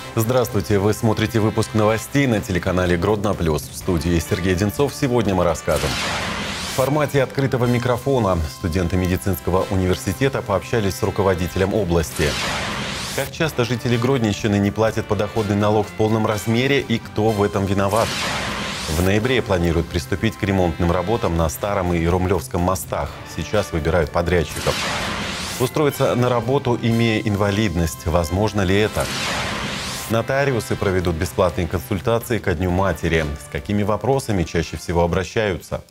Здравствуйте, вы смотрите выпуск новостей на телеканале Гродно Плюс. В студии Сергей Одинцов. Сегодня мы расскажем. В формате открытого микрофона студенты медицинского университета пообщались с руководителем области. Как часто жители Гродненщины не платят подоходный налог в полном размере и кто в этом виноват? В ноябре планируют приступить к ремонтным работам на Старом и Румлевском мостах. Сейчас выбирают подрядчиков. Устроиться на работу, имея инвалидность. Возможно ли это? Нотариусы проведут бесплатные консультации ко Дню матери. С какими вопросами чаще всего обращаются?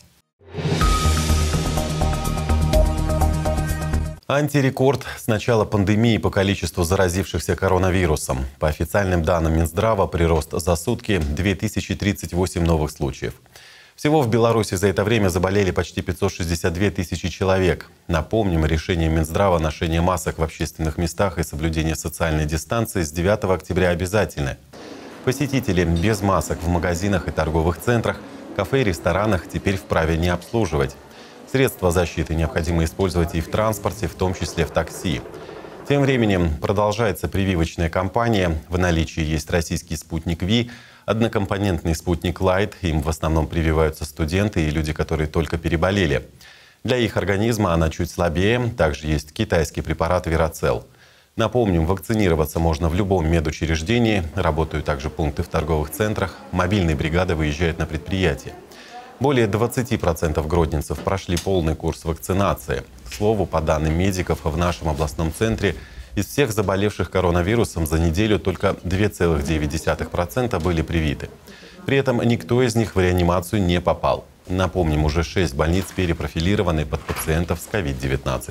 Антирекорд с начала пандемии по количеству заразившихся коронавирусом. По официальным данным Минздрава, прирост за сутки 2038 новых случаев. Всего в Беларуси за это время заболели почти 562 тысячи человек. Напомним, решение Минздрава ношение масок в общественных местах и соблюдение социальной дистанции с 9 октября обязательны. Посетители без масок в магазинах и торговых центрах, кафе и ресторанах теперь вправе не обслуживать. Средства защиты необходимо использовать и в транспорте, в том числе в такси. Тем временем продолжается прививочная кампания. В наличии есть российский спутник ВИ, однокомпонентный спутник Лайт. Им в основном прививаются студенты и люди, которые только переболели. Для их организма она чуть слабее. Также есть китайский препарат Верацел. Напомним, вакцинироваться можно в любом медучреждении. Работают также пункты в торговых центрах. Мобильные бригады выезжают на предприятия. Более 20% гродненцев прошли полный курс вакцинации. К слову, по данным медиков, в нашем областном центре из всех заболевших коронавирусом за неделю только 2,9% были привиты. При этом никто из них в реанимацию не попал. Напомним, уже 6 больниц перепрофилированы под пациентов с COVID-19.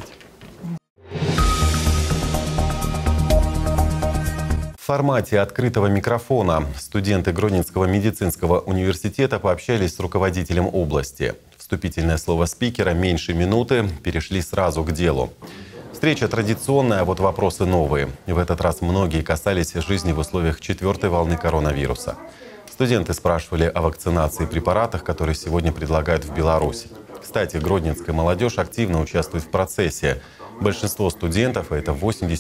В формате открытого микрофона студенты Гродненского медицинского университета пообщались с руководителем области. Вступительное слово спикера меньше минуты, перешли сразу к делу. Встреча традиционная, а вот вопросы новые. В этот раз многие касались жизни в условиях 4-й волны коронавируса. Студенты спрашивали о вакцинации и препаратах, которые сегодня предлагают в Беларуси. Кстати, гродненская молодежь активно участвует в процессе. Большинство студентов, а это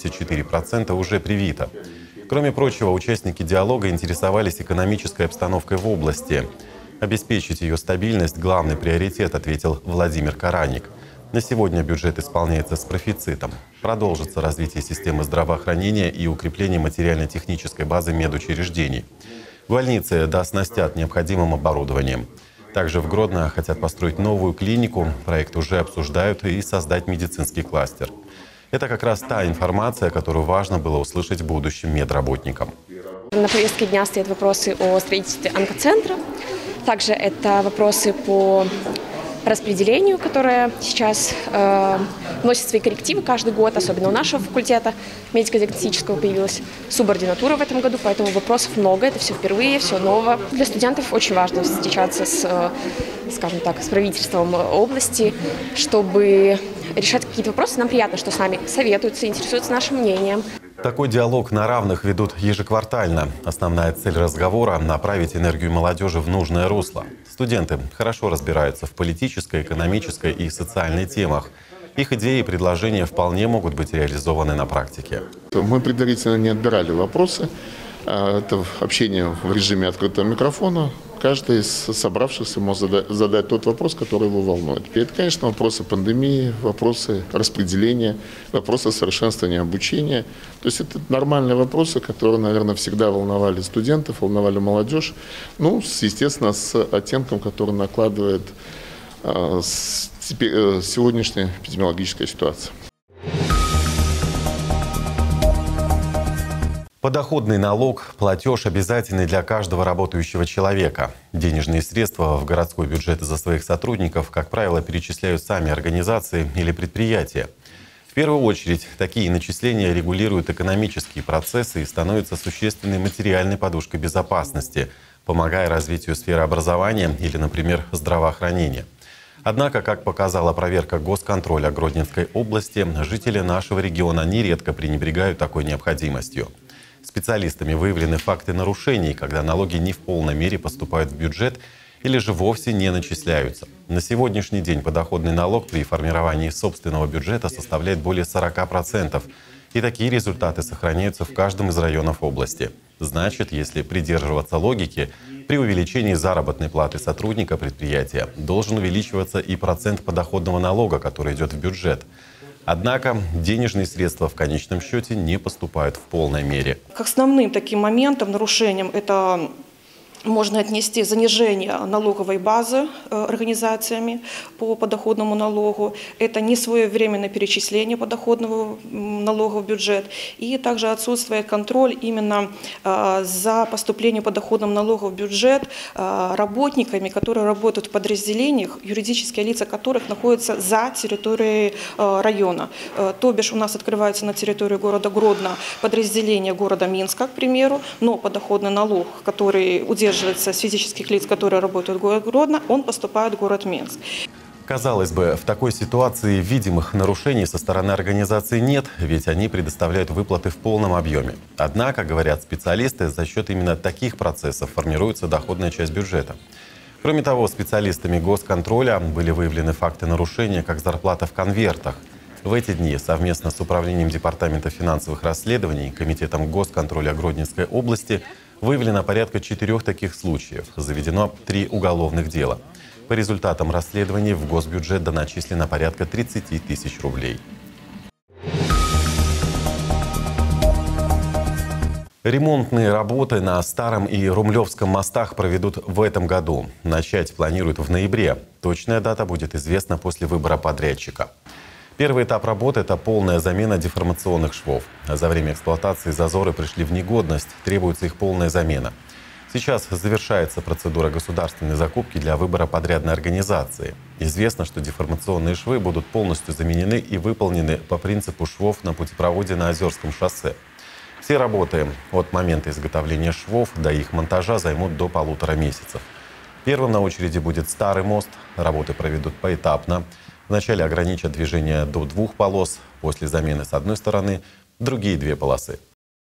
84%, уже привито. Кроме прочего, участники диалога интересовались экономической обстановкой в области. Обеспечить ее стабильность – главный приоритет, ответил Владимир Караник. На сегодня бюджет исполняется с профицитом. Продолжится развитие системы здравоохранения и укрепление материально-технической базы медучреждений. Больницы дооснастят необходимым оборудованием. Также в Гродно хотят построить новую клинику. Проект уже обсуждают и создать медицинский кластер. Это как раз та информация, которую важно было услышать будущим медработникам. На повестке дня стоят вопросы о строительстве онкоцентра. Также это вопросы по распределению, которое сейчас вносит свои коррективы каждый год, особенно у нашего факультета медико-диагностического появилась субординатура в этом году, поэтому вопросов много, это все впервые, все новое. Для студентов очень важно встречаться с, скажем так, с правительством области, чтобы решать какие-то вопросы. Нам приятно, что с нами советуются, интересуются нашим мнением. Такой диалог на равных ведут ежеквартально. Основная цель разговора – направить энергию молодежи в нужное русло. Студенты хорошо разбираются в политической, экономической и социальной темах. Их идеи и предложения вполне могут быть реализованы на практике. Мы предварительно не отбирали вопросы. Это общение в режиме открытого микрофона. Каждый из собравшихся может задать тот вопрос, который его волнует. И это, конечно, вопросы пандемии, вопросы распределения, вопросы совершенствования обучения. То есть это нормальные вопросы, которые, наверное, всегда волновали студентов, волновали молодежь. Ну, естественно, с оттенком, который накладывает сегодняшняя эпидемиологическая ситуация. Подоходный налог – платеж обязательный для каждого работающего человека. Денежные средства в городской бюджет за своих сотрудников, как правило, перечисляют сами организации или предприятия. В первую очередь, такие начисления регулируют экономические процессы и становятся существенной материальной подушкой безопасности, помогая развитию сферы образования или, например, здравоохранения. Однако, как показала проверка госконтроля Гродненской области, жители нашего региона нередко пренебрегают такой необходимостью. Специалистами выявлены факты нарушений, когда налоги не в полной мере поступают в бюджет или же вовсе не начисляются. На сегодняшний день подоходный налог при формировании собственного бюджета составляет более 40%. И такие результаты сохраняются в каждом из районов области. Значит, если придерживаться логики, при увеличении заработной платы сотрудника предприятия должен увеличиваться и процент подоходного налога, который идет в бюджет. Однако денежные средства в конечном счете не поступают в полной мере. К основным таким моментам, нарушениям, это можно отнести занижение налоговой базы организациями по подоходному налогу. Это несвоевременное перечисление подоходного налога в бюджет. И также отсутствие контроля именно за поступлением подоходного налога в бюджет работниками, которые работают в подразделениях, юридические лица которых находятся за территорией района. То бишь у нас открывается на территории города Гродно подразделение города Минска, к примеру, но подоходный налог, который удерживается с физических лиц, которые работают в городе Гродно, он поступает в город Минск. Казалось бы, в такой ситуации видимых нарушений со стороны организации нет, ведь они предоставляют выплаты в полном объеме. Однако, говорят специалисты, за счет именно таких процессов формируется доходная часть бюджета. Кроме того, специалистами госконтроля были выявлены факты нарушения, как зарплата в конвертах. В эти дни совместно с Управлением Департамента финансовых расследований и Комитетом госконтроля Гродненской области выявлено порядка 4 таких случаев. Заведено 3 уголовных дела. По результатам расследований в госбюджет доначислено порядка 30 тысяч рублей. Ремонтные работы на Старом и Румлевском мостах проведут в этом году. Начать планируют в ноябре. Точная дата будет известна после выбора подрядчика. Первый этап работы – это полная замена деформационных швов. За время эксплуатации зазоры пришли в негодность, требуется их полная замена. Сейчас завершается процедура государственной закупки для выбора подрядной организации. Известно, что деформационные швы будут полностью заменены и выполнены по принципу швов на путепроводе на Озерском шоссе. Все работы от момента изготовления швов до их монтажа займут до 1,5 месяцев. Первым на очереди будет Старый мост. Работы проведут поэтапно. Вначале ограничат движение до 2 полос, после замены с одной стороны, другие 2 полосы.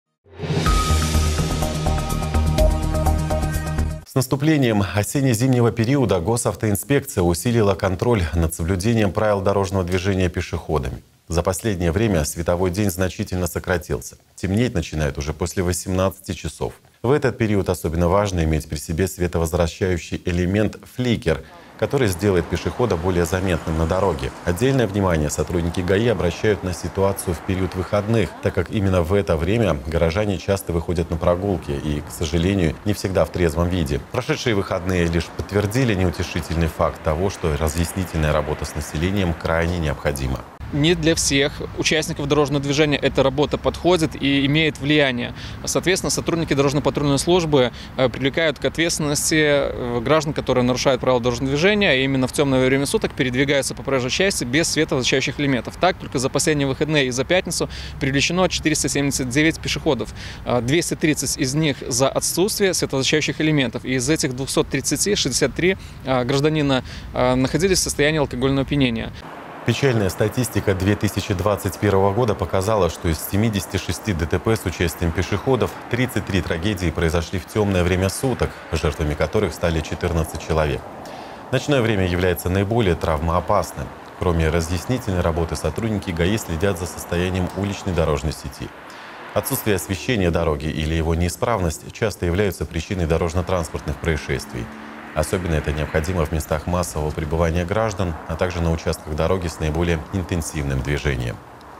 С наступлением осенне-зимнего периода госавтоинспекция усилила контроль над соблюдением правил дорожного движения пешеходами. За последнее время световой день значительно сократился. Темнеть начинает уже после 18 часов. В этот период особенно важно иметь при себе световозвращающий элемент фликер, который сделает пешехода более заметным на дороге. Отдельное внимание сотрудники ГАИ обращают на ситуацию в период выходных, так как именно в это время горожане часто выходят на прогулки и, к сожалению, не всегда в трезвом виде. Прошедшие выходные лишь подтвердили неутешительный факт того, что разъяснительная работа с населением крайне необходима. Не для всех участников дорожного движения эта работа подходит и имеет влияние. Соответственно, сотрудники дорожно-патрульной службы привлекают к ответственности граждан, которые нарушают правила дорожного движения, а именно в темное время суток передвигаются по проезжей части без световозвращающих элементов. Так, только за последние выходные и за пятницу привлечено 479 пешеходов. 230 из них за отсутствие световозвращающих элементов. И из этих 230 63 гражданина находились в состоянии алкогольного опьянения. Печальная статистика 2021 года показала, что из 76 ДТП с участием пешеходов 33 трагедии произошли в темное время суток, жертвами которых стали 14 человек. Ночное время является наиболее травмоопасным. Кроме разъяснительной работы, сотрудники ГАИ следят за состоянием уличной дорожной сети. Отсутствие освещения дороги или его неисправность часто являются причиной дорожно-транспортных происшествий. Особенно это необходимо в местах массового пребывания граждан, а также на участках дороги с наиболее интенсивным движением.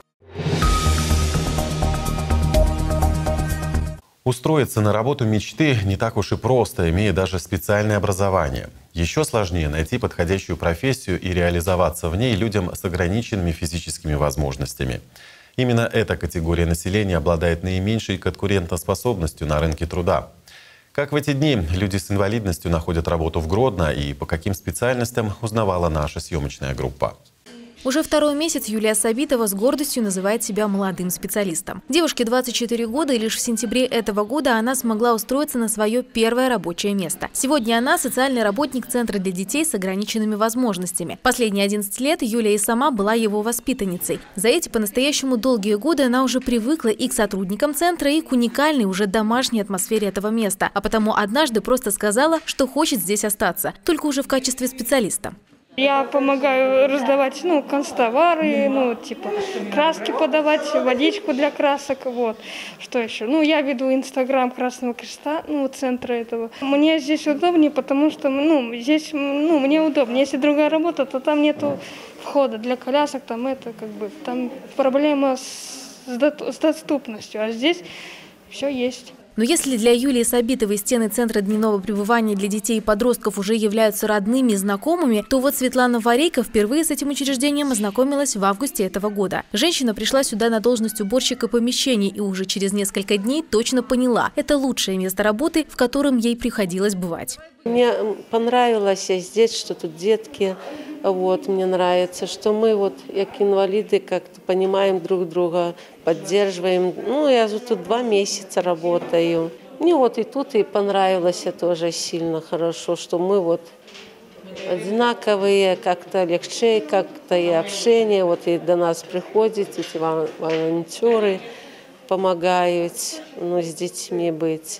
Устроиться на работу мечты не так уж и просто, имея даже специальное образование. Еще сложнее найти подходящую профессию и реализоваться в ней людям с ограниченными физическими возможностями. Именно эта категория населения обладает наименьшей конкурентоспособностью на рынке труда. Как в эти дни люди с инвалидностью находят работу в Гродно и по каким специальностям, узнавала наша съемочная группа. Уже второй месяц Юлия Сабитова с гордостью называет себя молодым специалистом. Девушке 24 года, и лишь в сентябре этого года она смогла устроиться на свое первое рабочее место. Сегодня она социальный работник Центра для детей с ограниченными возможностями. Последние 11 лет Юлия и сама была его воспитанницей. За эти по-настоящему долгие годы она уже привыкла и к сотрудникам центра, и к уникальной уже домашней атмосфере этого места. А потому однажды просто сказала, что хочет здесь остаться, только уже в качестве специалиста. Я помогаю раздавать, канцтовары, краски подавать, водичку для красок, вот. Что еще? Я веду Инстаграм Красного Креста, центра этого. Мне здесь удобнее, потому что, здесь, мне удобнее. Если другая работа, то там нету входа для колясок, там проблема с доступностью, а здесь все есть. Но если для Юлии Сабитовой стены Центра дневного пребывания для детей и подростков уже являются родными и знакомыми, то вот Светлана Варейко впервые с этим учреждением ознакомилась в августе этого года. Женщина пришла сюда на должность уборщика помещений и уже через несколько дней точно поняла – это лучшее место работы, в котором ей приходилось бывать. Мне понравилось здесь, что тут детки. Мне нравится, что мы как инвалиды как-то понимаем друг друга, поддерживаем. Я тут 2 месяца работаю. Мне и тут и понравилось тоже сильно хорошо, что мы одинаковые, как-то легче, как-то и общение. И до нас приходят эти волонтеры, помогают с детьми быть.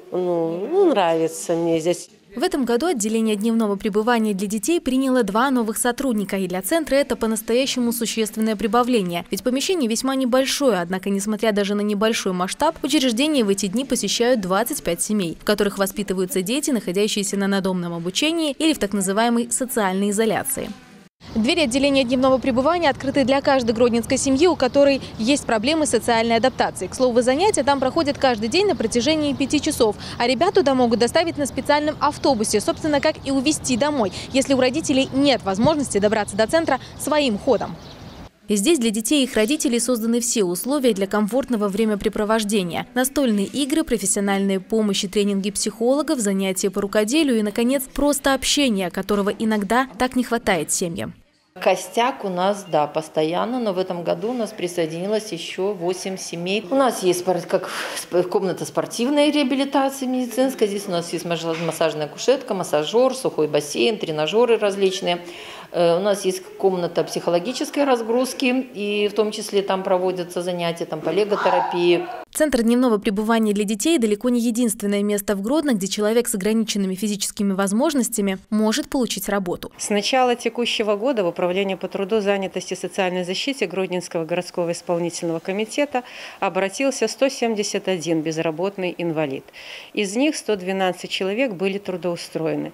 Нравится мне здесь. В этом году отделение дневного пребывания для детей приняло 2 новых сотрудника, и для центра это по-настоящему существенное прибавление. Ведь помещение весьма небольшое, однако, несмотря даже на небольшой масштаб, учреждение в эти дни посещают 25 семей, в которых воспитываются дети, находящиеся на надомном обучении или в так называемой социальной изоляции. Двери отделения дневного пребывания открыты для каждой гродненской семьи, у которой есть проблемы с социальной адаптацией. К слову, занятия там проходят каждый день на протяжении 5 часов. А ребят туда могут доставить на специальном автобусе, собственно, как и увезти домой, если у родителей нет возможности добраться до центра своим ходом. И здесь для детей и их родителей созданы все условия для комфортного времяпрепровождения. Настольные игры, профессиональная помощь и тренинги психологов, занятия по рукоделию и, наконец, просто общение, которого иногда так не хватает семьям. Костяк у нас, постоянно, но в этом году у нас присоединилось еще 8 семей. У нас есть комната спортивной реабилитации медицинской, здесь у нас есть массажная кушетка, массажер, сухой бассейн, тренажеры различные. У нас есть комната психологической разгрузки, и в том числе там проводятся занятия по лего-терапии. Центр дневного пребывания для детей далеко не единственное место в Гродно, где человек с ограниченными физическими возможностями может получить работу. С начала текущего года в Управлении по труду, занятости и социальной защите Гродненского городского исполнительного комитета обратился 171 безработный инвалид. Из них 112 человек были трудоустроены,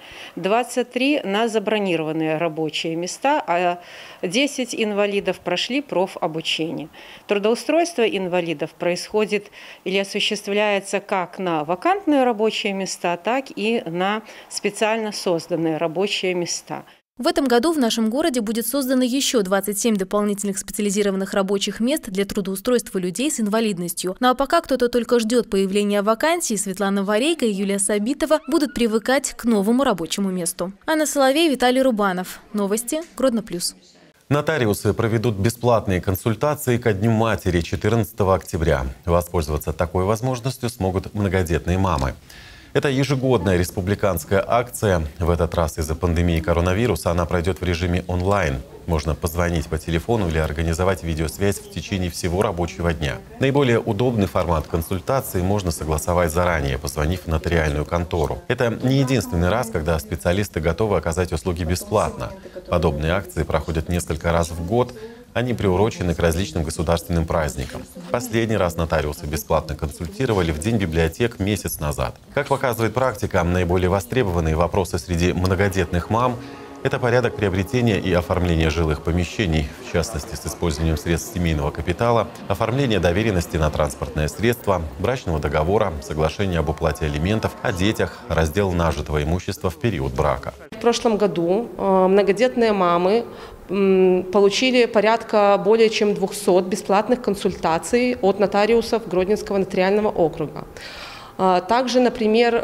23 на забронированные рабочие места, а 10 инвалидов прошли профобучение. Трудоустройство инвалидов происходит или осуществляется как на вакантные рабочие места, так и на специально созданные рабочие места. В этом году в нашем городе будет создано еще 27 дополнительных специализированных рабочих мест для трудоустройства людей с инвалидностью. Ну а пока кто-то только ждет появления вакансий, Светлана Варейко и Юлия Сабитова будут привыкать к новому рабочему месту. Анна Соловей, Виталий Рубанов. Новости. Гродно Плюс. Нотариусы проведут бесплатные консультации ко Дню матери 14 октября. Воспользоваться такой возможностью смогут многодетные мамы. Это ежегодная республиканская акция. В этот раз из-за пандемии коронавируса она пройдет в режиме онлайн. Можно позвонить по телефону или организовать видеосвязь в течение всего рабочего дня. Наиболее удобный формат консультации можно согласовать заранее, позвонив в нотариальную контору. Это не единственный раз, когда специалисты готовы оказать услуги бесплатно. Подобные акции проходят несколько раз в год. Они приурочены к различным государственным праздникам. Последний раз нотариусы бесплатно консультировали в День библиотек месяц назад. Как показывает практика, наиболее востребованные вопросы среди многодетных мам – это порядок приобретения и оформления жилых помещений, в частности, с использованием средств семейного капитала, оформление доверенности на транспортное средство, брачного договора, соглашение об уплате алиментов, о детях, раздел нажитого имущества в период брака. В прошлом году многодетные мамы получили порядка более чем 200 бесплатных консультаций от нотариусов Гродненского нотариального округа. Также, например,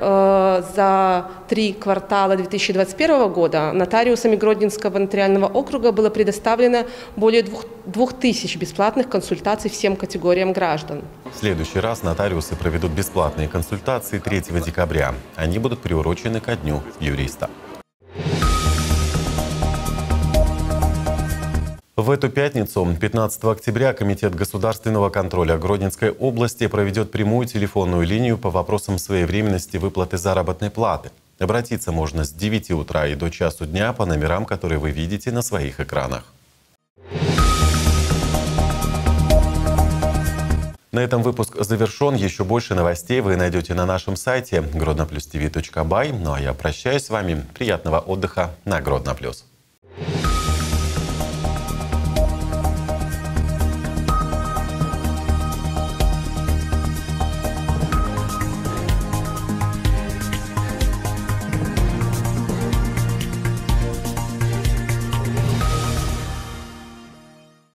за 3 квартала 2021 года нотариусами Гродненского нотариального округа было предоставлено более 2000 бесплатных консультаций всем категориям граждан. В следующий раз нотариусы проведут бесплатные консультации 3 декабря. Они будут приурочены ко Дню юриста. В эту пятницу, 15 октября, Комитет государственного контроля Гродненской области проведет прямую телефонную линию по вопросам своевременности выплаты заработной платы. Обратиться можно с 9 утра и до часу дня по номерам, которые вы видите на своих экранах. На этом выпуск завершен. Еще больше новостей вы найдете на нашем сайте grodnoplus.tv.by. Ну а я прощаюсь с вами. Приятного отдыха на Гродно+.